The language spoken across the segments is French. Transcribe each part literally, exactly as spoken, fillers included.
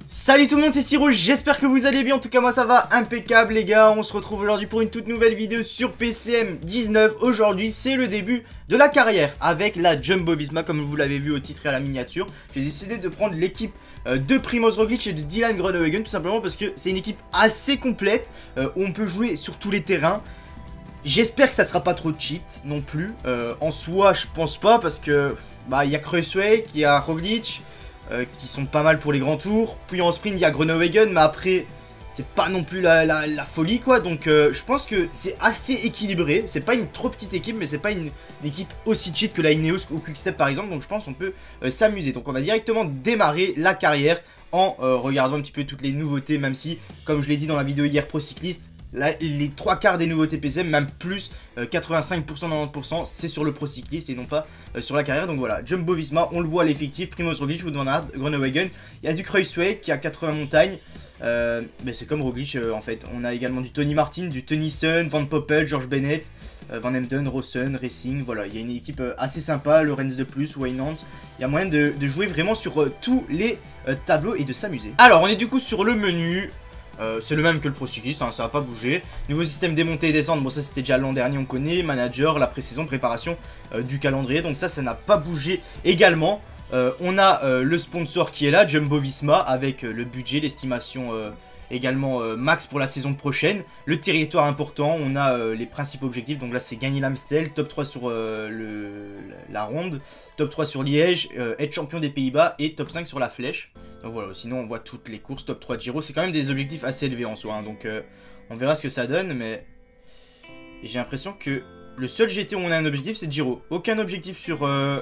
Salut tout le monde, c'est Siro, j'espère que vous allez bien, en tout cas moi ça va impeccable les gars. On se retrouve aujourd'hui pour une toute nouvelle vidéo sur P C M dix-neuf. Aujourd'hui c'est le début de la carrière avec la Jumbo Visma, comme vous l'avez vu au titre et à la miniature. J'ai décidé de prendre l'équipe euh, de Primoz Roglic et de Dylan Groenewegen, tout simplement parce que c'est une équipe assez complète, euh, où on peut jouer sur tous les terrains. J'espère que ça sera pas trop cheat non plus, euh, en soi je pense pas, parce que bah il y a Kreuzweig, il y a Roglic, Euh, qui sont pas mal pour les grands tours. Puis en sprint il y a Groenewegen, mais après c'est pas non plus la, la, la folie quoi. Donc euh, je pense que c'est assez équilibré. C'est pas une trop petite équipe, mais c'est pas une, une équipe aussi cheat que la Ineos ou Quickstep par exemple. Donc je pense qu'on peut euh, s'amuser. Donc on va directement démarrer la carrière en euh, regardant un petit peu toutes les nouveautés, même si comme je l'ai dit dans la vidéo hier Pro Cycliste, là, les trois quarts des nouveautés P C M, même plus, euh, quatre-vingt-cinq pour cent, quatre-vingt-dix pour cent, c'est sur le Pro Cycliste et non pas euh, sur la carrière. Donc voilà, Jumbo Visma, on le voit à l'effectif, Primoz Roglic, Wout van Aert, Groenewegen. Il y a du Kreuzweig qui a quatre-vingts montagnes, euh, mais c'est comme Roglic euh, en fait. On a également du Tony Martin, du Tennyson, Van Poppel, George Bennett, euh, Van Emden, Rossen, Racing. Voilà, il y a une équipe euh, assez sympa, Lorenz de plus, Waynans. Il y a moyen de, de jouer vraiment sur euh, tous les euh, tableaux et de s'amuser. Alors, on est du coup sur le menu. Euh, c'est le même que le Pro Cycliste, hein, ça va pas bouger. Nouveau système démonter et descendre, bon ça c'était déjà l'an dernier, on connaît. Manager, la pré-saison, préparation euh, du calendrier, donc ça ça n'a pas bougé également. Euh, on a euh, le sponsor qui est là, Jumbo Visma, avec euh, le budget, l'estimation euh, également euh, max pour la saison prochaine. Le territoire important, on a euh, les principaux objectifs, donc là c'est gagner l'Amstel, top trois sur euh, le, la ronde, top trois sur Liège, euh, être champion des Pays-Bas et top cinq sur la Flèche. Donc voilà, sinon on voit toutes les courses, top trois de Giro, c'est quand même des objectifs assez élevés en soi, hein, donc euh, on verra ce que ça donne, mais j'ai l'impression que le seul G T où on a un objectif c'est Giro, aucun objectif sur, euh,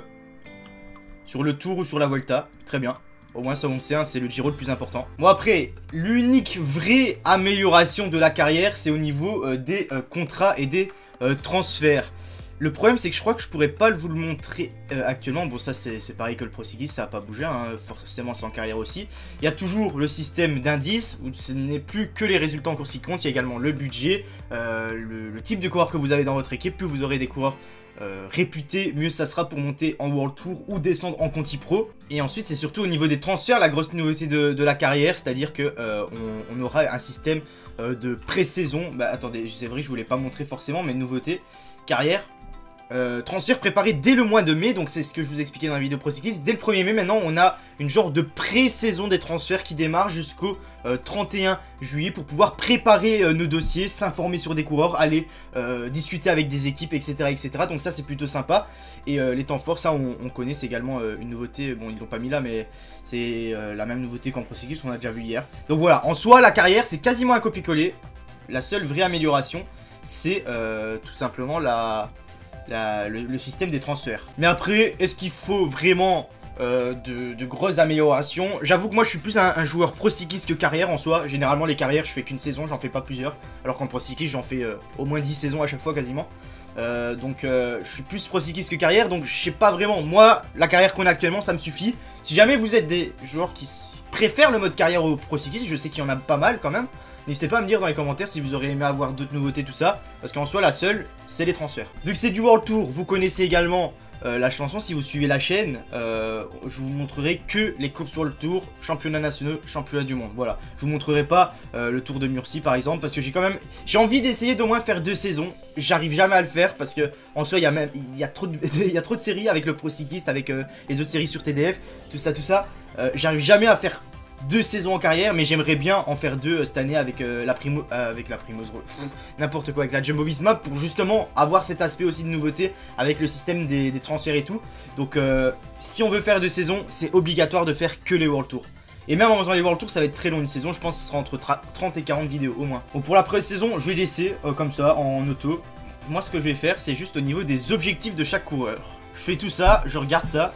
sur le Tour ou sur la Volta, très bien, au moins ça on sait, hein, c'est le Giro le plus important. Bon après, l'unique vraie amélioration de la carrière c'est au niveau euh, des euh, contrats et des euh, transferts. Le problème c'est que je crois que je pourrais pas vous le montrer euh, actuellement. Bon ça c'est pareil que le Pro Cycliste, ça va pas bouger, hein, forcément c'est en carrière aussi. Il y a toujours le système d'indice où ce n'est plus que les résultats en course qui comptent. Il y a également le budget, euh, le, le type de coureur que vous avez dans votre équipe. Plus vous aurez des coureurs euh, réputés, mieux ça sera pour monter en World Tour ou descendre en Conti Pro. Et ensuite c'est surtout au niveau des transferts la grosse nouveauté de, de la carrière, c'est-à-dire que euh, on, on aura un système euh, de pré-saison. Bah attendez, c'est vrai que je vous l'ai pas montré forcément, mais nouveauté, carrière. Euh, transfert préparé dès le mois de mai, donc c'est ce que je vous expliquais dans la vidéo Pro Cycliste. Dès le premier mai, maintenant, on a une genre de pré-saison des transferts qui démarre jusqu'au euh, trente et un juillet pour pouvoir préparer euh, nos dossiers, s'informer sur des coureurs, aller euh, discuter avec des équipes, et cetera, et cetera. Donc ça, c'est plutôt sympa. Et euh, les temps forts, ça, on, on connaît, c'est également euh, une nouveauté. Bon, ils l'ont pas mis là, mais c'est euh, la même nouveauté qu'en Pro Cycliste, on a déjà vu hier. Donc voilà, en soi, la carrière, c'est quasiment un copier-coller. La seule vraie amélioration, c'est euh, tout simplement la... La, le, le système des transferts. Mais après, est-ce qu'il faut vraiment euh, de, de grosses améliorations? J'avoue que moi je suis plus un, un joueur Pro Cycliste que carrière en soi. Généralement les carrières je fais qu'une saison, j'en fais pas plusieurs. Alors qu'en Pro Cycliste j'en fais euh, au moins dix saisons à chaque fois quasiment. euh, Donc euh, je suis plus Pro Cycliste que carrière. Donc je sais pas vraiment, moi la carrière qu'on a actuellement ça me suffit. Si jamais vous êtes des joueurs qui préfèrent le mode carrière au Pro Cycliste, je sais qu'il y en a pas mal quand même, n'hésitez pas à me dire dans les commentaires si vous auriez aimé avoir d'autres nouveautés, tout ça. Parce qu'en soi, la seule, c'est les transferts. Vu que c'est du World Tour, vous connaissez également euh, la chanson. Si vous suivez la chaîne, euh, je vous montrerai que les courses World Tour, championnats nationaux, championnat du monde. Voilà. Je vous montrerai pas euh, le Tour de Murcie, par exemple. Parce que j'ai quand même... J'ai envie d'essayer d'au moins faire deux saisons. J'arrive jamais à le faire. Parce que en soi, il y a même... Il y a trop de... il y a trop de séries avec le Pro Cycliste, avec euh, les autres séries sur T D F. Tout ça, tout ça. Euh, J'arrive jamais à faire... deux saisons en carrière, mais j'aimerais bien en faire deux euh, cette année avec euh, la primo, euh, avec la Primoz n'importe quoi, avec la Jumbo Visma, pour justement avoir cet aspect aussi de nouveauté avec le système des, des transferts et tout. Donc euh, si on veut faire deux saisons, c'est obligatoire de faire que les World Tour. Et même en faisant les World Tour, ça va être très long une saison, je pense que ce sera entre trente et quarante vidéos au moins. Donc pour la pré-saison, je vais laisser euh, comme ça, en auto. Moi ce que je vais faire, c'est juste au niveau des objectifs de chaque coureur. Je fais tout ça, je regarde ça,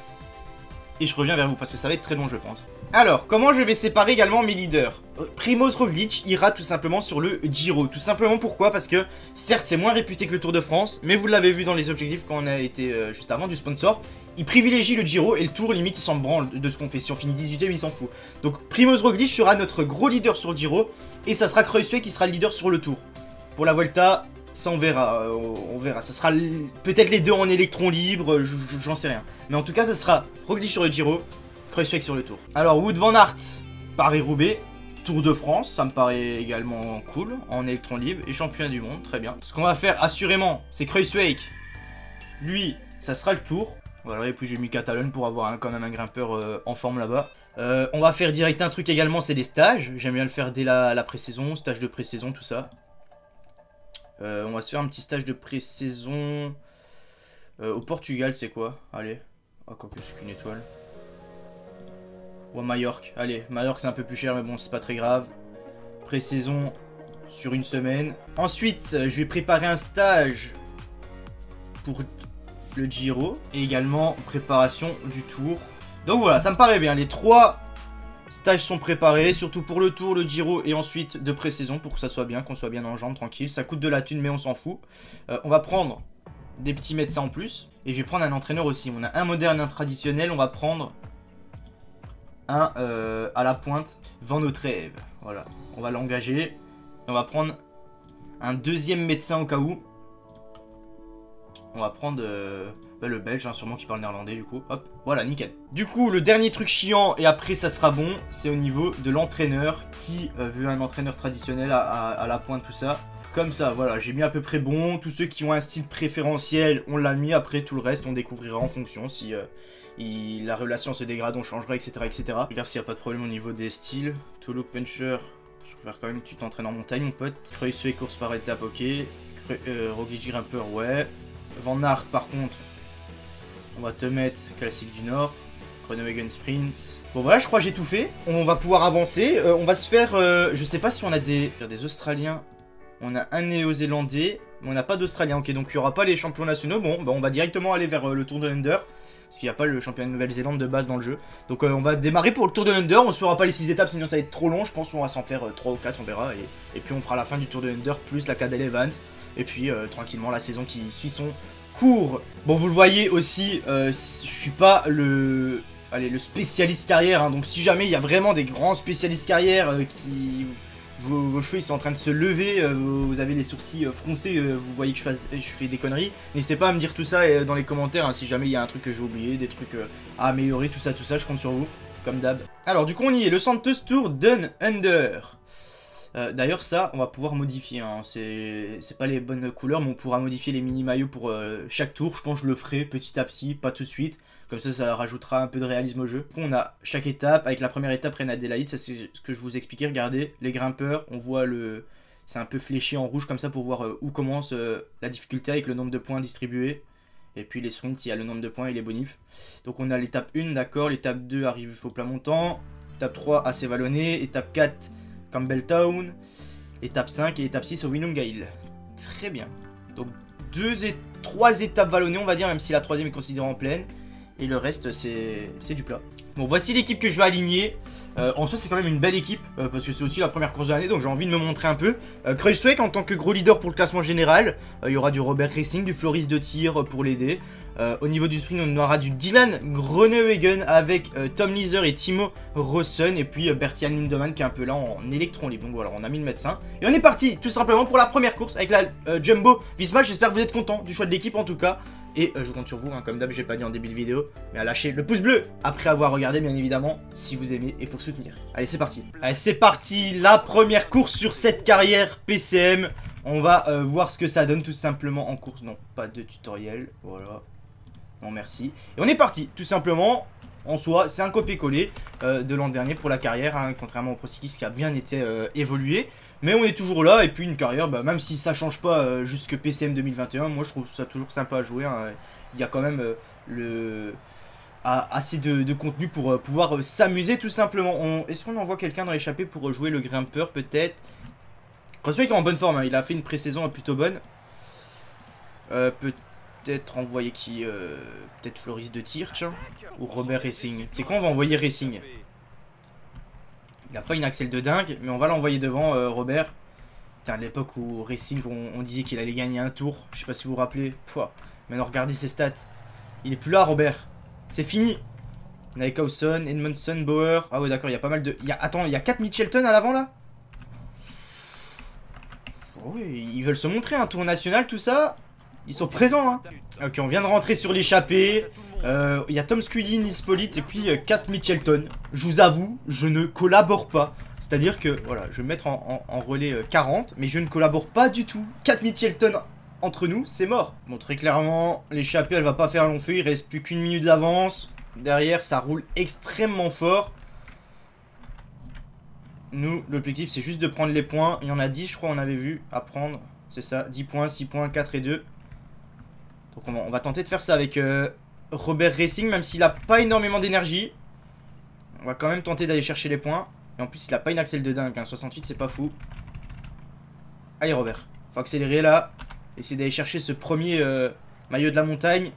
et je reviens vers vous, parce que ça va être très long je pense. Alors, comment je vais séparer également mes leaders? Primoz Roglic ira tout simplement sur le Giro. Tout simplement pourquoi? Parce que, certes, c'est moins réputé que le Tour de France, mais vous l'avez vu dans les objectifs quand on a été euh, juste avant du sponsor, il privilégie le Giro et le Tour, limite, il s'en branle de ce qu'on fait. Si on finit dix-huitième, il s'en fout. Donc, Primoz Roglic sera notre gros leader sur le Giro, et ça sera Kreuzweig qui sera le leader sur le Tour. Pour la Volta, ça on verra, euh, on verra. Ça sera peut-être les deux en électron libre, j'en sais rien. Mais en tout cas, ça sera Roglic sur le Giro, Kreuzweig sur le Tour. Alors, Wout van Aert, Paris-Roubaix, Tour de France, ça me paraît également cool, en électron libre, et championnat du monde, très bien. Ce qu'on va faire, assurément, c'est Kruijswijk. Lui, ça sera le Tour. Voilà, et puis j'ai mis Catalogne pour avoir un, quand même un grimpeur euh, en forme là-bas. Euh, on va faire direct un truc également, c'est les stages. J'aime bien le faire dès la, la pré-saison, stage de pré-saison, tout ça. Euh, on va se faire un petit stage de pré-saison euh, au Portugal, c'est quoi? Allez. Ah, quoi que c'est qu'une étoile. Ou à Majorque. Allez, Majorque c'est un peu plus cher, mais bon, c'est pas très grave. Pré-saison sur une semaine. Ensuite, je vais préparer un stage pour le Giro. Et également, préparation du Tour. Donc voilà, ça me paraît bien. Les trois stages sont préparés, surtout pour le Tour, le Giro et ensuite de pré-saison pour que ça soit bien, qu'on soit bien en jambes, tranquille. Ça coûte de la thune, mais on s'en fout. Euh, on va prendre des petits médecins en plus. Et je vais prendre un entraîneur aussi. On a un moderne, un traditionnel. On va prendre un euh, à la pointe, Van Autrève. Voilà, on va l'engager. On va prendre un deuxième médecin au cas où. On va prendre euh, bah, le belge, hein, sûrement qui parle néerlandais du coup. Hop, voilà, nickel. Du coup, le dernier truc chiant, et après ça sera bon, c'est au niveau de l'entraîneur qui euh, veut un entraîneur traditionnel à, à, à la pointe, tout ça. Comme ça, voilà, j'ai mis à peu près bon. Tous ceux qui ont un style préférentiel, on l'a mis. Après, tout le reste, on découvrira en fonction. Si euh, il, la relation se dégrade, on changera, et cetera et cetera. Regarde s'il n'y a pas de problème au niveau des styles. Toulouse Puncher, je préfère quand même que tu t'entraînes en montagne, mon pote. Kruijswijk course par étape, ok. Euh, Roglic grimpeur, ouais. Van Aert, par contre, on va te mettre classique du Nord. Groenewegen sprint. Bon voilà, je crois que j'ai tout fait. On va pouvoir avancer. Euh, on va se faire, euh, je sais pas si on a des, des Australiens. On a un Néo-Zélandais, mais on n'a pas d'Australien. Ok, donc il n'y aura pas les champions nationaux. Bon, bah on va directement aller vers euh, le Tour de Under. Parce qu'il n'y a pas le championnat de Nouvelle-Zélande de base dans le jeu. Donc euh, on va démarrer pour le Tour de Under. On ne se fera pas les six étapes, sinon ça va être trop long. Je pense qu'on va s'en faire euh, trois ou quatre, on verra. Et, et puis on fera la fin du Tour de Under, plus la Cadel Evans. Et puis euh, tranquillement la saison qui suit son cours. Bon, vous le voyez aussi, euh, je suis pas le... Allez, le spécialiste carrière. Hein, donc si jamais il y a vraiment des grands spécialistes carrière euh, qui... Vos, vos cheveux ils sont en train de se lever, euh, vous avez les sourcils euh, froncés, euh, vous voyez que je, fasse, je fais des conneries. N'hésitez pas à me dire tout ça euh, dans les commentaires, hein, si jamais il y a un truc que j'ai oublié, des trucs euh, à améliorer, tout ça, tout ça, je compte sur vous, comme d'hab. Alors du coup on y est, le Santos Tour Down Under. Euh, D'ailleurs ça, on va pouvoir modifier, hein. C'est pas les bonnes couleurs, mais on pourra modifier les mini-maillots pour euh, chaque tour. Je pense que je le ferai petit à petit, pas tout de suite. Comme ça, ça rajoutera un peu de réalisme au jeu. Du coup, on a chaque étape. Avec la première étape, Reine Adélaïde, ça c'est ce que je vous expliquais. Regardez, les grimpeurs, on voit le... C'est un peu fléché en rouge comme ça pour voir euh, où commence euh, la difficulté avec le nombre de points distribués. Et puis les sprints, il y a le nombre de points et les bonifs. Donc on a l'étape un, d'accord. L'étape deux arrive au plat montant. Étape trois, assez vallonné. Étape quatre, Campbelltown. Étape cinq et étape six au Winungail. Très bien. Donc deux et trois étapes vallonnées, on va dire, même si la troisième est considérée en pleine. Et le reste, c'est du plat. Bon, voici l'équipe que je vais aligner. Euh, en soi, c'est quand même une belle équipe, euh, parce que c'est aussi la première course de l'année, donc j'ai envie de me montrer un peu. Euh, Kruijswijk en tant que gros leader pour le classement général. Euh, il y aura du Robert Racing, du Floris de Tir pour l'aider. Euh, au niveau du sprint, on aura du Dylan Groenewegen avec euh, Tom Leather et Timo Rossen. Et puis euh, Bertian Lindemann qui est un peu là en électron libre. Donc voilà, on a mis le médecin. Et on est parti tout simplement pour la première course avec la euh, Jumbo Visma. J'espère que vous êtes contents du choix de l'équipe en tout cas. Et euh, je compte sur vous, hein, comme d'hab, j'ai pas dit en début de vidéo, mais à lâcher le pouce bleu après avoir regardé, bien évidemment, si vous aimez et pour soutenir. Allez, c'est parti. Allez, c'est parti, la première course sur cette carrière P C M. On va euh, voir ce que ça donne tout simplement en course. Non, pas de tutoriel, voilà. Non, merci. Et on est parti, tout simplement. En soi, c'est un copier-coller euh, de l'an dernier pour la carrière, hein, contrairement au Pro Cycliste qui a bien été euh, évolué. Mais on est toujours là, et puis une carrière, bah, même si ça change pas euh, jusque P C M deux mille vingt et un, moi je trouve ça toujours sympa à jouer. Hein. Il y a quand même euh, le... ah, assez de, de contenu pour euh, pouvoir euh, s'amuser tout simplement. On... Est-ce qu'on envoie quelqu'un dans l'échappée pour jouer le grimpeur peut-être? Kruijswijk est en bonne forme, hein. Il a fait une pré-saison plutôt bonne. Euh, peut-être envoyer qui euh, peut-être Floris de Tir, tiens. Ou Robert Racing. C'est quoi, on va envoyer Racing? Il n'a pas une axelle de dingue, mais on va l'envoyer devant, euh, Robert. Putain, à l'époque où Racing, on, on disait qu'il allait gagner un tour. Je sais pas si vous vous rappelez. Pouah. Maintenant, regardez ses stats. Il est plus là, Robert. C'est fini. Nycausen, Edmondson, Bauer. Ah ouais, d'accord, il y a pas mal de... Il y a... Attends, il y a quatre Mitchelton à l'avant, là? Oui, ils veulent se montrer, un tour national, tout ça. Ils sont présents, hein. Ok, on vient de rentrer sur l'échappée. Il euh, y a Tom Scully, Nils Pollitt et puis euh, Kat Mitchelton. Je vous avoue, je ne collabore pas. C'est-à-dire que, voilà, je vais me mettre en, en, en relais euh, quarante, mais je ne collabore pas du tout. Kat Mitchelton entre nous, c'est mort. Bon, très clairement, l'échappée, elle va pas faire long feu. Il reste plus qu'une minute d'avance. Derrière, ça roule extrêmement fort. Nous, l'objectif, c'est juste de prendre les points. Il y en a dix, je crois, on avait vu à prendre. C'est ça, dix points, six points, quatre et deux. Donc on va, on va tenter de faire ça avec euh, Robert Racing, même s'il a pas énormément d'énergie. On va quand même tenter d'aller chercher les points. Et en plus, il a pas une accel de dingue, hein. soixante-huit, c'est pas fou. Allez, Robert, faut accélérer là. Essayer d'aller chercher ce premier euh, maillot de la montagne.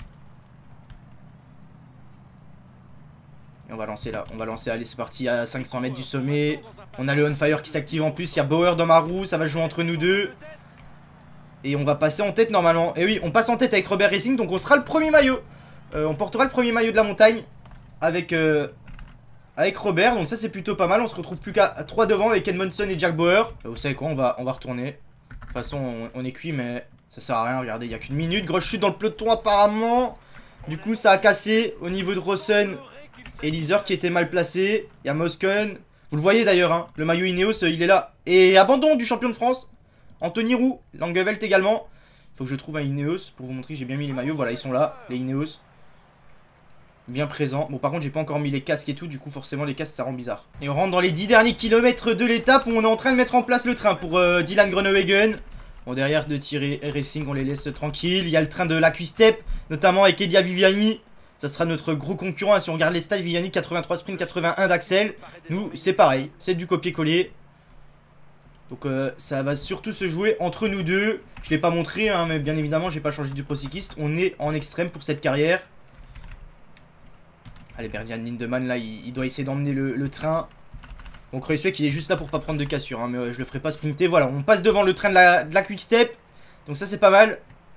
Et on va lancer là, on va lancer, allez, c'est parti à cinq cents mètres du sommet. On a le on fire qui s'active en plus, il y a Bauer dans ma roue, ça va jouer entre nous deux. Et on va passer en tête normalement. Et oui, on passe en tête avec Robert Racing, donc on sera le premier maillot. Euh, on portera le premier maillot de la montagne avec, euh, avec Robert. Donc ça c'est plutôt pas mal. On se retrouve plus qu'à trois devant avec Edmondson et Jack Bauer. Euh, vous savez quoi, on va, on va retourner. De toute façon on, on est cuit, mais ça sert à rien. Regardez, il n'y a qu'une minute. Grosse chute dans le peloton apparemment. Du coup ça a cassé au niveau de Rossen et Leeser qui était mal placé. Il y a Moscon. Vous le voyez d'ailleurs, hein, le maillot Ineos, euh, il est là. Et abandon du champion de France. Anthony Roux, Langeveld également. Il faut que je trouve un Ineos pour vous montrer que j'ai bien mis les maillots. Voilà, ils sont là, les Ineos. Bien présents. Bon, par contre, j'ai pas encore mis les casques et tout. Du coup, forcément, les casques, ça rend bizarre. Et on rentre dans les dix derniers kilomètres de l'étape où on est en train de mettre en place le train pour euh, Dylan Groenewegen. Bon, derrière de tirer Racing, on les laisse tranquilles. Il y a le train de la Quick-Step, notamment avec Elia Viviani. Ça sera notre gros concurrent. Si on regarde les stats, Viviani, quatre-vingt-trois sprint, quatre-vingt-un d'Axel. Nous, c'est pareil. C'est du copier-coller. Donc euh, ça va surtout se jouer entre nous deux. Je l'ai pas montré, hein, mais bien évidemment, j'ai pas changé du pro cycliste. On est en extrême pour cette carrière. Allez, Berdian Lindemann, là, il, il doit essayer d'emmener le, le train. Donc Kreuzweig, il est juste là pour pas prendre de cassure, hein, mais euh, je le ferai pas sprinter. Voilà, on passe devant le train de la, de la Quick Step. Donc ça, c'est pas mal.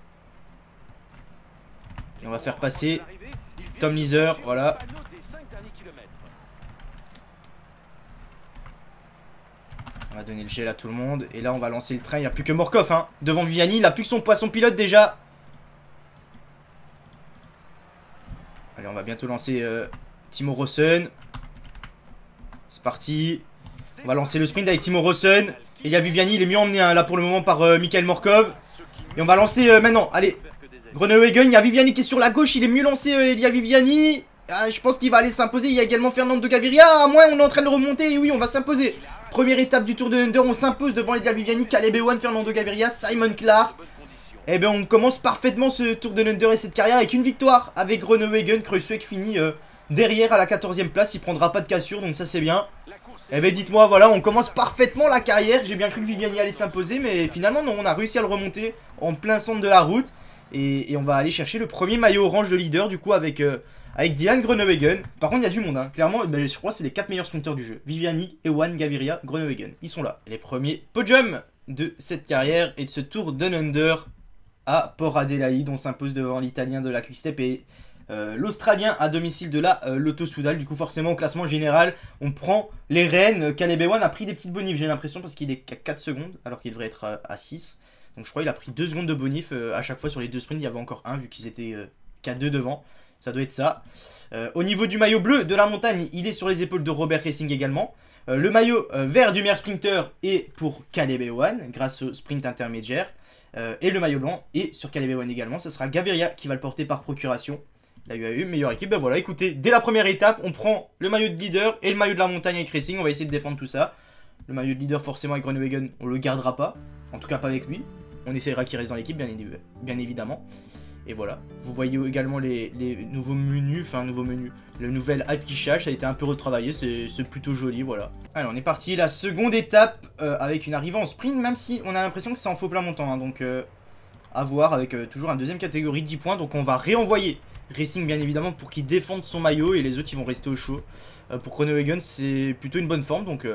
Et on va faire passer Tom Leeser, voilà. On va donner le gel à tout le monde. Et là, on va lancer le train. Il n'y a plus que Morkov, hein. Devant Viviani. Il n'a plus que son poisson pilote déjà. Allez, on va bientôt lancer euh, Timo Rossen. C'est parti. On va lancer le sprint avec Timo Rossen. Et il y a Viviani. Il est mieux emmené, hein, là, pour le moment, par euh, Michael Morkov. Et on va lancer euh, maintenant. Allez. Groenewegen. Il y a Viviani qui est sur la gauche. Il est mieux lancé. Euh, il y a Viviani. Ah, je pense qu'il va aller s'imposer. Il y a également Fernando Gaviria. À moins, on est en train de remonter. Et oui, on va s'imposer. Première étape du Tour de Under, on s'impose devant Elia Viviani, Caleb Ewan, Fernando Gaviria, Simon Clark. Et bien on commence parfaitement ce Tour de Under et cette carrière avec une victoire avec Groenewegen. Kreuzweig finit euh, derrière à la quatorzième place, il prendra pas de cassure donc ça c'est bien. Et bien dites-moi, voilà, on commence parfaitement la carrière. J'ai bien cru que Viviani allait s'imposer, mais finalement non, on a réussi à le remonter en plein centre de la route. Et, et on va aller chercher le premier maillot orange de leader du coup avec... Euh, Avec Dylan Groenewegen. Par contre, il y a du monde, hein. Clairement, ben, je crois que c'est les quatre meilleurs sprinteurs du jeu. Viviani, Ewan, Gaviria, Groenewegen. Ils sont là. Les premiers podiums de cette carrière et de ce Tour Down Under à Port Adélaïde. On s'impose devant l'Italien de la Quick-Step et euh, l'Australien à domicile de la euh, Lotto Soudal. Du coup, forcément, au classement général, on prend les rênes. Caleb Ewan a pris des petites bonifs, j'ai l'impression, parce qu'il est qu'à quatre secondes, alors qu'il devrait être euh, à six. Donc je crois qu'il a pris deux secondes de bonif euh, à chaque fois sur les deux sprints. Il y avait encore un, vu qu'ils étaient euh, qu'à deux devant. Ça doit être ça. Euh, au niveau du maillot bleu de la montagne, il est sur les épaules de Robert Racing également. Euh, le maillot euh, vert du meilleur sprinter est pour Caleb Ewan, grâce au sprint intermédiaire. Euh, et le maillot blanc est sur Caleb Ewan également. Ça sera Gaviria qui va le porter par procuration. La U A E, meilleure équipe. Ben voilà, écoutez, dès la première étape, on prend le maillot de leader et le maillot de la montagne avec Racing. On va essayer de défendre tout ça. Le maillot de leader, forcément, avec Groenewegen, on le gardera pas. En tout cas, pas avec lui. On essaiera qu'il reste dans l'équipe, bien, bien évidemment. Et voilà, vous voyez également les, les nouveaux menus, enfin nouveaux menus, le nouvel affichage, ça a été un peu retravaillé, c'est plutôt joli, voilà. Allez, on est parti, la seconde étape euh, avec une arrivée en sprint, même si on a l'impression que c'est en faux plein montant, hein, donc euh, à voir avec euh, toujours un deuxième catégorie, dix points, donc on va réenvoyer Racing bien évidemment pour qu'il défende son maillot et les autres ils vont rester au chaud. Euh, pour Groenewegen c'est plutôt une bonne forme, donc euh,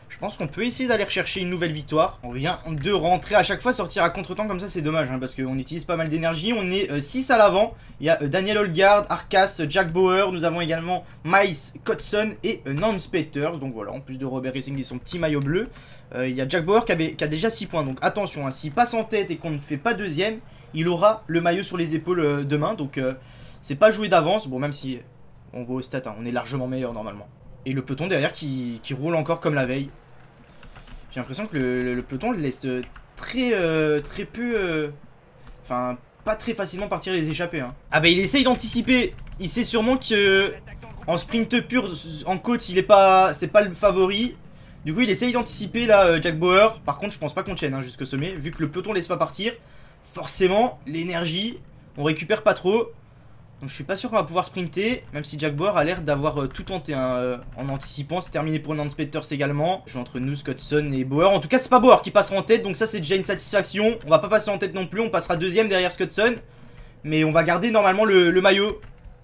Je pense qu'on peut essayer d'aller rechercher une nouvelle victoire. On vient de rentrer à chaque fois, sortir à contre-temps comme ça c'est dommage hein, parce qu'on utilise pas mal d'énergie. On est euh, six à l'avant. Il y a euh, Daniel Holgard, Arcas, Jack Bauer. Nous avons également Miles Cotson et euh, Nance Peters. Donc voilà, en plus de Robert Racing et son petit maillot bleu. Euh, il y a Jack Bauer qui, avait, qui a déjà six points. Donc attention, hein, s'il passe en tête et qu'on ne fait pas deuxième, il aura le maillot sur les épaules euh, demain. Donc euh, c'est pas joué d'avance. Bon, même si on voit au stat, hein, on est largement meilleur normalement. Et le peloton derrière qui, qui roule encore comme la veille. J'ai l'impression que le, le, le peloton le laisse très, euh, très peu... Enfin, euh, pas très facilement partir les échappées. Hein. Ah bah il essaye d'anticiper. Il sait sûrement que en sprint pur, en côte, il est pas, c'est pas le favori. Du coup, il essaye d'anticiper là, euh, Jack Bauer. Par contre, je pense pas qu'on tienne hein, jusqu'au sommet. Vu que le peloton laisse pas partir, forcément, l'énergie, on récupère pas trop. Donc je suis pas sûr qu'on va pouvoir sprinter, même si Jack Bauer a l'air d'avoir euh, tout tenté hein, euh, en anticipant. C'est terminé pour Nance Peters également. Je joue entre nous, Scottson et Bauer. En tout cas c'est pas Bauer qui passera en tête, donc ça c'est déjà une satisfaction. On va pas passer en tête non plus, on passera deuxième derrière Scottson. Mais on va garder normalement le, le maillot.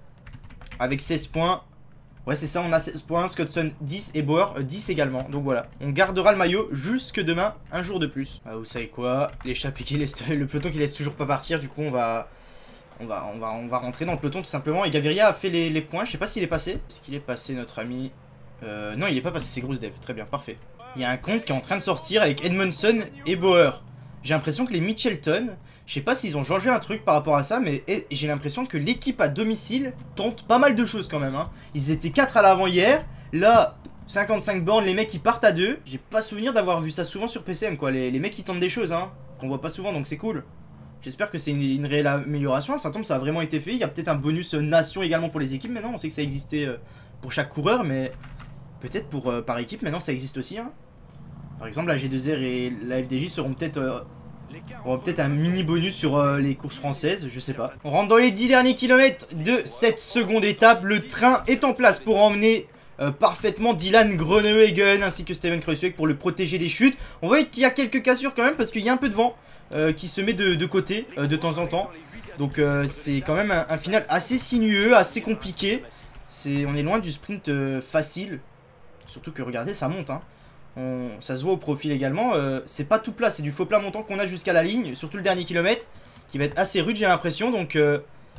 Avec seize points. Ouais c'est ça, on a seize points, Scottson dix et Bauer euh, dix également. Donc voilà, on gardera le maillot jusque demain, un jour de plus. Ah vous savez quoi, l'échappée qui laisse, le peloton qui laisse toujours pas partir, du coup on va... On va, on, va, on va rentrer dans le peloton tout simplement. Et Gaviria a fait les, les points. Je sais pas s'il est passé. Est-ce qu'il est passé notre ami euh, Non il est pas passé, c'est Groosedev. Très bien, parfait. Il y a un compte qui est en train de sortir avec Edmondson et Bauer. J'ai l'impression que les Mitchelton, je sais pas s'ils ont changé un truc par rapport à ça, mais j'ai l'impression que l'équipe à domicile tente pas mal de choses quand même hein. Ils étaient quatre à l'avant hier. Là cinquante-cinq bornes, les mecs qui partent à deux. J'ai pas souvenir d'avoir vu ça souvent sur P C M quoi. Les, les mecs qui tentent des choses hein, qu'on voit pas souvent, donc c'est cool. J'espère que c'est une, une réelle amélioration. Ça tombe, ça a vraiment été fait. Il y a peut-être un bonus nation également pour les équipes maintenant. On sait que ça existait euh, pour chaque coureur, mais peut-être pour euh, par équipe maintenant ça existe aussi. Hein. Par exemple, la G deux R et la F D J seront peut-être euh, auront peut-être un mini bonus sur euh, les courses françaises. Je sais pas. On rentre dans les dix derniers kilomètres de cette seconde étape. Le train est en place pour emmener euh, parfaitement Dylan Groenewegen ainsi que Steven Kruijswijk pour le protéger des chutes. On voit qu'il y a quelques cassures quand même parce qu'il y a un peu de vent. Euh, qui se met de, de côté euh, de temps en temps. Donc euh, c'est quand même un, un final assez sinueux, assez compliqué. C'est, on est loin du sprint euh, facile. Surtout que regardez, ça monte hein. On, ça se voit au profil également. euh, C'est pas tout plat, c'est du faux plat montant qu'on a jusqu'à la ligne. Surtout le dernier kilomètre qui va être assez rude j'ai l'impression. Donc euh,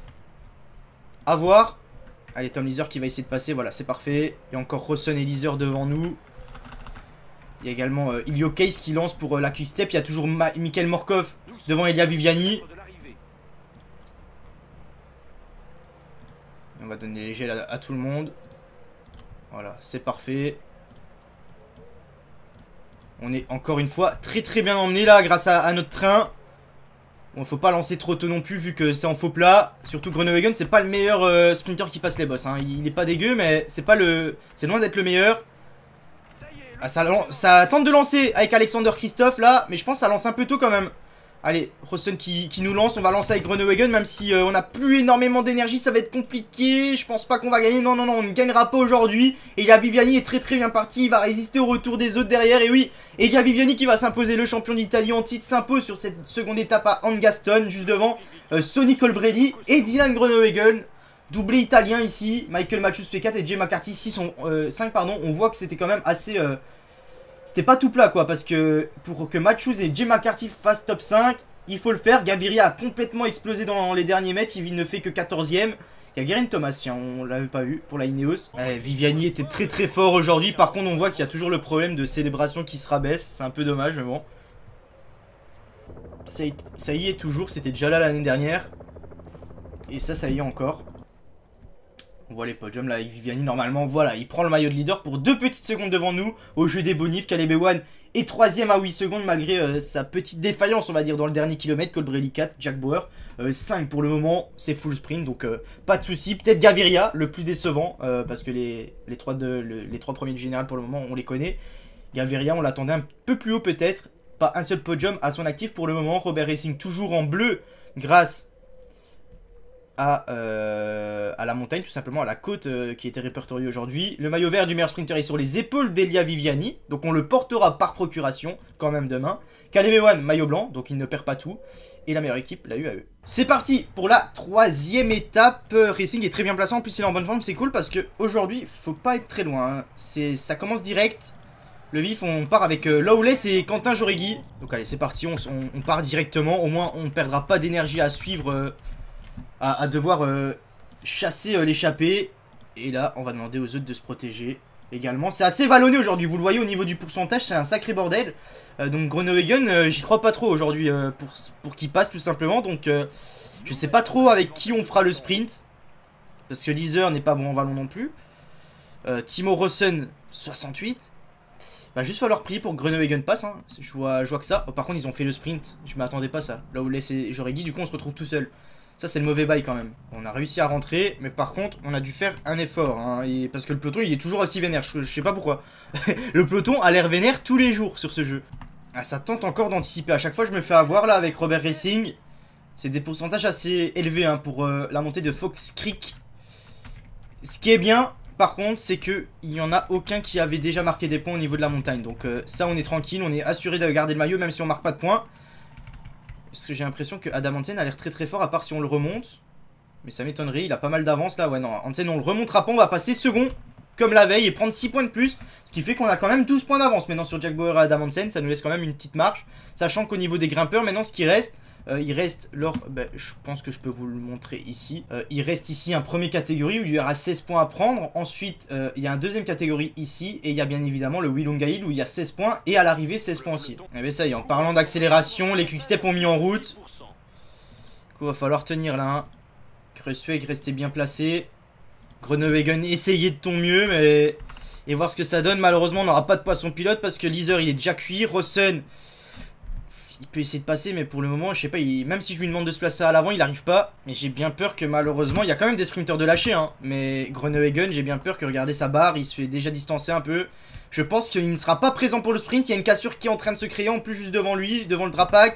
à voir. Allez, Tom Leeser qui va essayer de passer, voilà c'est parfait. Il y a encore Rosson et Leeser devant nous. Il y a également euh, Ilio Case qui lance pour euh, la quick step. Il y a toujours Ma Michael Morkov devant Elia Viviani. On va donner les gels à, à tout le monde. Voilà, c'est parfait. On est encore une fois très très bien emmené là grâce à, à notre train. Bon, faut pas lancer trop tôt non plus vu que c'est en faux plat. Surtout Groenewegen, c'est pas le meilleur euh, sprinter qui passe les bosses. Hein. Il, il est pas dégueu, mais c'est pas le, c'est loin d'être le meilleur. Ah, ça, ça tente de lancer avec Alexander Christophe là, mais je pense que ça lance un peu tôt quand même. Allez, Rosson qui, qui nous lance, on va lancer avec Groenewegen, même si euh, on n'a plus énormément d'énergie, ça va être compliqué. Je pense pas qu'on va gagner, non non non, on ne gagnera pas aujourd'hui. Et Elia Viviani est très très bien parti, il va résister au retour des autres derrière. Et oui, Elia Viviani qui va s'imposer, le champion d'Italie en titre s'impose sur cette seconde étape à Angaston, juste devant euh, Sonny Colbrelli et Dylan Groenewegen. Doublé italien ici, Michael Matthews fait quatre et Jay McCarthy six, euh, cinq pardon. On voit que c'était quand même assez... Euh, C'était pas tout plat quoi, parce que pour que Matthews et Jay McCarthy fassent top cinq, il faut le faire. Gaviria a complètement explosé dans les derniers mètres, il ne fait que quatorzième. Il y a Guerin Thomas, tiens, on l'avait pas vu pour la Ineos. Eh, Viviani était très très fort aujourd'hui, par contre on voit qu'il y a toujours le problème de célébration qui se rabaisse, c'est un peu dommage mais bon. Ça y, ça y est toujours, c'était déjà là l'année dernière. Et ça, ça y est encore. On voit les podiums là avec Viviani normalement, voilà, il prend le maillot de leader pour deux petites secondes devant nous au jeu des bonifs. Caleb Ewan est troisième à huit secondes malgré euh, sa petite défaillance on va dire dans le dernier kilomètre. Colbrelli quatre, Jack Bauer euh, cinq pour le moment, c'est full sprint donc euh, pas de souci. Peut-être Gaviria le plus décevant euh, parce que les, les, trois de, le, les trois premiers du général pour le moment on les connaît. Gaviria on l'attendait un peu plus haut peut-être, pas un seul podium à son actif pour le moment. Robert Racing toujours en bleu grâce À, euh, à la montagne, tout simplement à la côte euh, qui était répertoriée aujourd'hui. Le maillot vert du meilleur sprinter est sur les épaules d'Elia Viviani, donc on le portera par procuration quand même demain. Caleb Ewan, maillot blanc, donc il ne perd pas tout. Et la meilleure équipe, la U A E. C'est parti pour la troisième étape. Racing est très bien placé, en plus il est en bonne forme, c'est cool parce que aujourd'hui faut pas être très loin. Hein. Ça commence direct. Le vif, on part avec euh, Lawless et Quentin Joregui. Donc allez, c'est parti, on, on, on part directement. Au moins, on ne perdra pas d'énergie à suivre, euh, à, à devoir euh, chasser euh, l'échappée. Et là, on va demander aux autres de se protéger également. C'est assez vallonné aujourd'hui, vous le voyez au niveau du pourcentage, c'est un sacré bordel. Euh, donc Groenewegen, euh, j'y crois pas trop aujourd'hui euh, pour, pour qu'il passe tout simplement. Donc euh, je sais pas trop avec qui on fera le sprint. Parce que Leeser n'est pas bon en vallon non plus. Euh, Timo Rossen, soixante-huit. Va juste falloir prier pour que Groenewegen passe, hein. je, vois, je vois que ça. Oh, par contre ils ont fait le sprint, je m'attendais pas à ça. Là où laisser Joregui, du coup on se retrouve tout seul. Ça c'est le mauvais bail quand même. On a réussi à rentrer, mais par contre on a dû faire un effort, hein, et parce que le peloton il est toujours aussi vénère, je, je sais pas pourquoi. Le peloton a l'air vénère tous les jours sur ce jeu. Ah, ça tente encore d'anticiper, à chaque fois je me fais avoir là avec Robert Racing. C'est des pourcentages assez élevés hein, pour euh, la montée de Fox Creek. Ce qui est bien... Par contre, c'est que il n'y en a aucun qui avait déjà marqué des points au niveau de la montagne. Donc euh, ça, on est tranquille, on est assuré de garder le maillot même si on marque pas de points. Parce que j'ai l'impression que Adam Hansen a l'air très très fort à part si on le remonte. Mais ça m'étonnerait, il a pas mal d'avance là. Ouais non, Hansen on le remontera pas, on va passer second comme la veille et prendre six points de plus. Ce qui fait qu'on a quand même douze points d'avance maintenant sur Jack Bauer et Adam Hansen. Ça nous laisse quand même une petite marche. Sachant qu'au niveau des grimpeurs, maintenant ce qui reste... Euh, il reste leur, ben, je pense que je peux vous le montrer ici. Euh, il reste ici un premier catégorie où il y aura seize points à prendre. Ensuite, euh, il y a un deuxième catégorie ici. Et il y a bien évidemment le Willunga Hill où il y a seize points. Et à l'arrivée, seize points aussi. Et bien ça y est, en parlant d'accélération, les quick-step ont mis en route. Du coup, il va falloir tenir là. Hein. Kreuzweg restait bien placé. Groenewegen essayez de ton mieux. Mais... Et voir ce que ça donne. Malheureusement, on n'aura pas de poisson pilote parce que Leeser il est déjà cuit. Rossen... Il peut essayer de passer, mais pour le moment, je sais pas, il... même si je lui demande de se placer à l'avant, il arrive pas. Mais j'ai bien peur que malheureusement, il y a quand même des sprinteurs de lâcher, hein. Mais Groenewegen, j'ai bien peur que, regardez sa barre, il se fait déjà distancer un peu. Je pense qu'il ne sera pas présent pour le sprint. Il y a une cassure qui est en train de se créer en plus juste devant lui, devant le Drapac.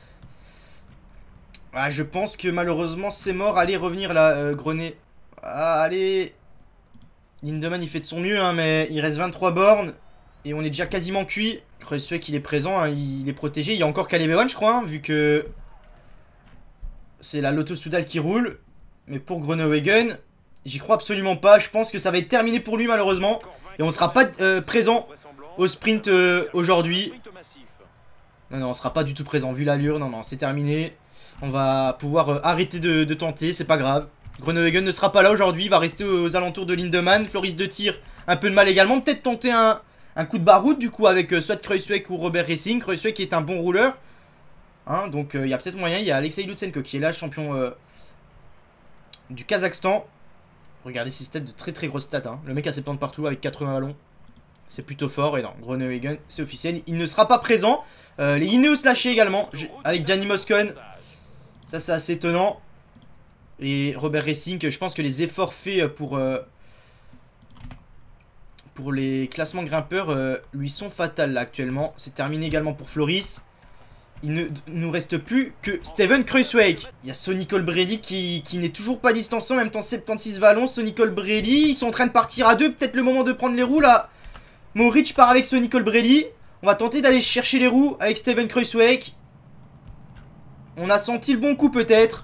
Ah, je pense que malheureusement, c'est mort. Allez, revenir là, euh, Grenet. Ah, allez. Lindemann, il fait de son mieux, hein, mais il reste vingt-trois bornes. Et on est déjà quasiment cuit. Kreuzweg il est présent, hein, il est protégé. Il y a encore Caleb Ewan je crois, hein, vu que c'est la Lotto Soudal qui roule. Mais pour Groenewegen, j'y crois absolument pas. Je pense que ça va être terminé pour lui malheureusement. Et on ne sera pas euh, présent au sprint euh, aujourd'hui. Non, non, on sera pas du tout présent vu l'allure. Non, non, c'est terminé. On va pouvoir euh, arrêter de, de tenter, c'est pas grave. Groenewegen ne sera pas là aujourd'hui, il va rester aux, aux alentours de Lindemann. Floris de tir, un peu de mal également. Peut-être tenter un... Un coup de baroud du coup avec euh, soit Kreuzweg ou Robert Racing. Kreuzweg qui est un bon rouleur, hein, donc il euh, y a peut-être moyen. Il y a Alexei Lutsenko qui est là, champion euh, du Kazakhstan. Regardez ces stats, de très très grosses stats, hein. Le mec a ses plantes partout avec quatre-vingts ballons. C'est plutôt fort. Et non, Groenewegen c'est officiel, il ne sera pas présent. euh, Les Ineos lâchés également avec Gianni Moscon. Ça c'est assez étonnant. Et Robert Racing, je pense que les efforts faits pour... Euh, Pour les classements grimpeurs euh, lui sont fatales là actuellement. C'est terminé également pour Floris. Il ne nous reste plus que Steven Kreuzweg. Il y a Sonny Colbrelli qui, qui n'est toujours pas distancé. En même temps soixante-seize vallons. Sonny Colbrelli. Ils sont en train de partir à deux. Peut-être le moment de prendre les roues là. Mohoric part avec Sonny Colbrelli. On va tenter d'aller chercher les roues avec Steven Kreuzweg. On a senti le bon coup peut-être.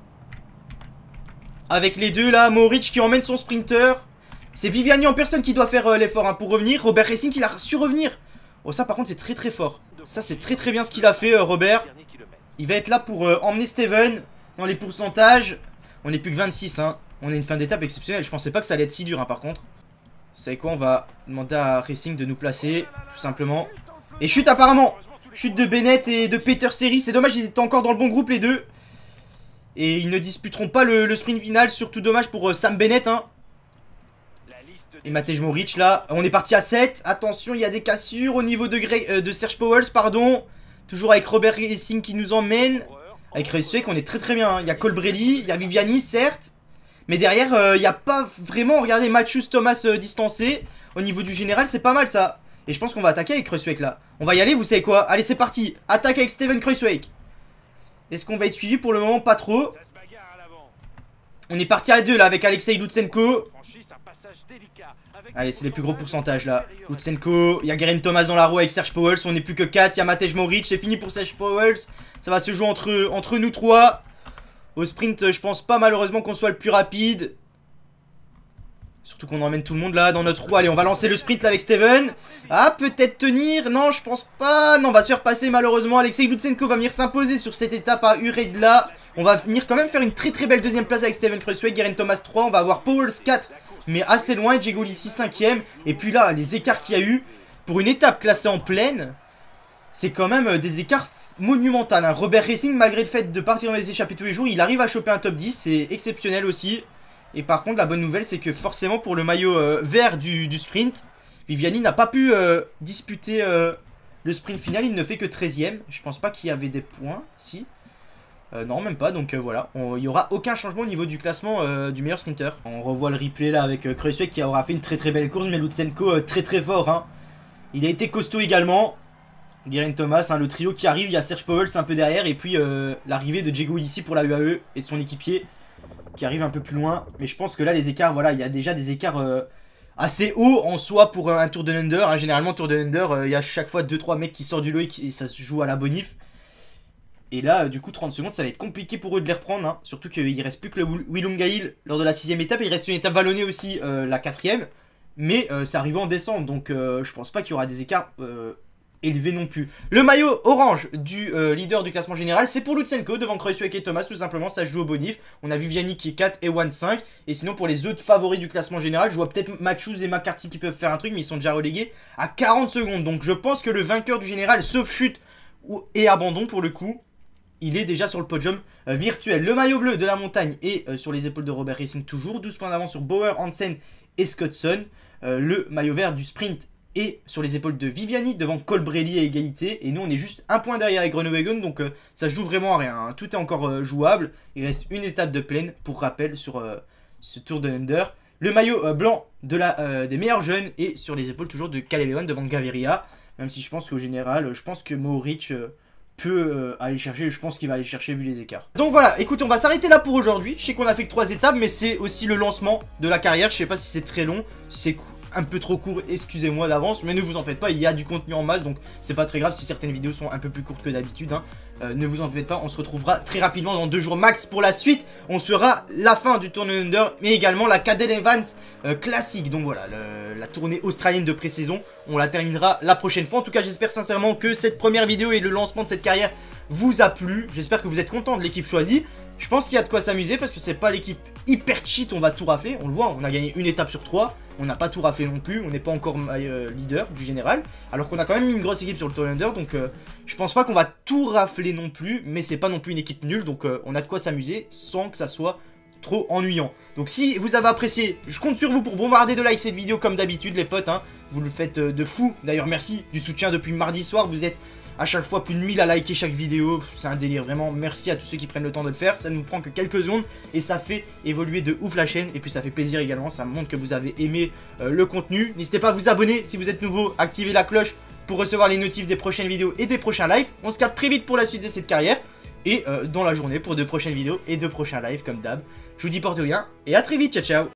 Avec les deux là. Mohoric qui emmène son sprinter. C'est Viviani en personne qui doit faire euh, l'effort hein, pour revenir. Robert Racing qui l'a su revenir. Oh ça par contre c'est très très fort. Ça c'est très très bien ce qu'il a fait euh, Robert. Il va être là pour euh, emmener Steven dans les pourcentages. On n'est plus que vingt-six hein. On a une fin d'étape exceptionnelle. Je pensais pas que ça allait être si dur hein, par contre. Vous savez quoi, on va demander à Racing de nous placer tout simplement. Et chute apparemment. Chute de Bennett et de Peter Seri. C'est dommage, ils étaient encore dans le bon groupe les deux. Et ils ne disputeront pas le, le sprint final. Surtout dommage pour euh, Sam Bennett hein. Et Matej Mohoric là, on est parti à sept. Attention, il y a des cassures au niveau de, Greg, euh, de Serge Pauwels, pardon. Toujours avec Robert Racing qui nous emmène. Avec Kreuzweg, on est très très bien, hein. Il y a Colbrelli, il y a Viviani certes. Mais derrière, euh, il n'y a pas vraiment, regardez, Mathieu Thomas euh, distancé. Au niveau du général, c'est pas mal ça. Et je pense qu'on va attaquer avec Kreuzweg là. On va y aller, vous savez quoi? Allez, c'est parti. Attaque avec Steven Kreuzweg. Est-ce qu'on va être suivi? Pour le moment, pas trop. On est parti à deux là avec Alexei Lutsenko. Allez, c'est les plus gros pourcentages là. Lutsenko, il y a Geraint Thomas dans la roue avec Serge Pauwels. On n'est plus que quatre. Il y a Matej Mohoric. C'est fini pour Serge Pauwels. Ça va se jouer entre, entre nous trois. Au sprint, je pense pas malheureusement qu'on soit le plus rapide. Surtout qu'on emmène tout le monde là dans notre roue. Allez, on va lancer le sprint là avec Steven. Ah, peut-être tenir. Non, je pense pas. Non, on va se faire passer malheureusement. Alexei Lutsenko va venir s'imposer sur cette étape à Uredla. On va venir quand même faire une très très belle deuxième place avec Steven Kruijswijk, Geraint Thomas trois. On va avoir Powers quatre, mais assez loin. Et Diego Ulissi cinquième. Et puis là, les écarts qu'il y a eu pour une étape classée en plaine, c'est quand même des écarts monumentaux. Hein. Robert Racing, malgré le fait de partir dans les échappées tous les jours, il arrive à choper un top dix. C'est exceptionnel aussi. Et par contre, la bonne nouvelle, c'est que forcément, pour le maillot euh, vert du, du sprint, Viviani n'a pas pu euh, disputer euh, le sprint final. Il ne fait que treizième. Je pense pas qu'il y avait des points. Si. Euh, non, même pas. Donc euh, voilà. Il n'y aura aucun changement au niveau du classement euh, du meilleur sprinter. On revoit le replay là avec euh, Kruijswijk qui aura fait une très très belle course. Mais Lutsenko, euh, très très fort. Hein. Il a été costaud également. Geraint Thomas, hein, le trio qui arrive. Il y a Serge Pauwels un peu derrière. Et puis euh, l'arrivée de Diego Ulissi pour la U A E et de son équipier, qui arrive un peu plus loin. Mais je pense que là les écarts, voilà, il y a déjà des écarts euh, assez hauts en soi pour euh, un tour de Under. Hein. Généralement tour de Under, euh, il y a chaque fois deux trois mecs qui sortent du lot et, qui, et ça se joue à la bonif. Et là euh, du coup trente secondes, ça va être compliqué pour eux de les reprendre. Hein. Surtout qu'il reste plus que le Willunga Hill lors de la sixième étape. Il reste une étape vallonnée aussi, euh, la quatrième. Mais euh, c'est arrivé en descente, donc euh, je pense pas qu'il y aura des écarts euh, élevé non plus. Le maillot orange du euh, leader du classement général, c'est pour Lutsenko devant Kruijswijk et Thomas, tout simplement. Ça se joue au bonif. On a Viviani qui est quatre et One cinq. Et sinon pour les autres favoris du classement général, je vois peut-être Matthews et McCarthy qui peuvent faire un truc, mais ils sont déjà relégués à quarante secondes. Donc je pense que le vainqueur du général, sauf chute et abandon pour le coup, il est déjà sur le podium euh, virtuel. Le maillot bleu de la montagne est euh, sur les épaules de Robert Racing toujours. douze points d'avance sur Bauer, Hansen et Scottson. Euh, le maillot vert du sprint et sur les épaules de Viviani devant Colbrelli à égalité. Et nous on est juste un point derrière avec Groenewegen. Donc euh, ça se joue vraiment à rien, hein. Tout est encore euh, jouable. Il reste une étape de plaine pour rappel sur euh, ce tour de Under. Le maillot euh, blanc de la, euh, des meilleurs jeunes et sur les épaules toujours de Caleb Ewan devant Gaviria. Même si je pense qu'au général, je pense que Mohoric euh, peut euh, aller chercher. Je pense qu'il va aller chercher vu les écarts. Donc voilà, écoutez, on va s'arrêter là pour aujourd'hui. Je sais qu'on a fait que trois étapes, mais c'est aussi le lancement de la carrière. Je sais pas si c'est très long, si c'est un peu trop court, excusez-moi d'avance, mais ne vous en faites pas, il y a du contenu en masse, donc c'est pas très grave si certaines vidéos sont un peu plus courtes que d'habitude, hein. euh, ne vous en faites pas, on se retrouvera très rapidement dans deux jours max pour la suite. On sera la fin du tournoi Under, mais également la Cadel Evans euh, classique, donc voilà, le, la tournée australienne de pré-saison, on la terminera la prochaine fois. En tout cas, j'espère sincèrement que cette première vidéo et le lancement de cette carrière vous a plu, j'espère que vous êtes content de l'équipe choisie. Je pense qu'il y a de quoi s'amuser parce que c'est pas l'équipe hyper cheat, on va tout rafler, on le voit, on a gagné une étape sur trois, on n'a pas tout raflé non plus, on n'est pas encore euh, leader du général, alors qu'on a quand même une grosse équipe sur le Tour Under, donc euh, je pense pas qu'on va tout rafler non plus, mais c'est pas non plus une équipe nulle, donc euh, on a de quoi s'amuser sans que ça soit trop ennuyant. Donc si vous avez apprécié, je compte sur vous pour bombarder de likes cette vidéo comme d'habitude les potes, hein. Vous le faites euh, de fou, d'ailleurs merci du soutien depuis mardi soir, vous êtes à chaque fois plus de mille à liker chaque vidéo, c'est un délire, vraiment merci à tous ceux qui prennent le temps de le faire, ça ne nous prend que quelques secondes et ça fait évoluer de ouf la chaîne et puis ça fait plaisir également, ça montre que vous avez aimé euh, le contenu. N'hésitez pas à vous abonner si vous êtes nouveau, activez la cloche pour recevoir les notifs des prochaines vidéos et des prochains lives. On se capte très vite pour la suite de cette carrière et euh, dans la journée pour de prochaines vidéos et de prochains lives comme d'hab. Je vous dis portez bien et à très vite, ciao ciao.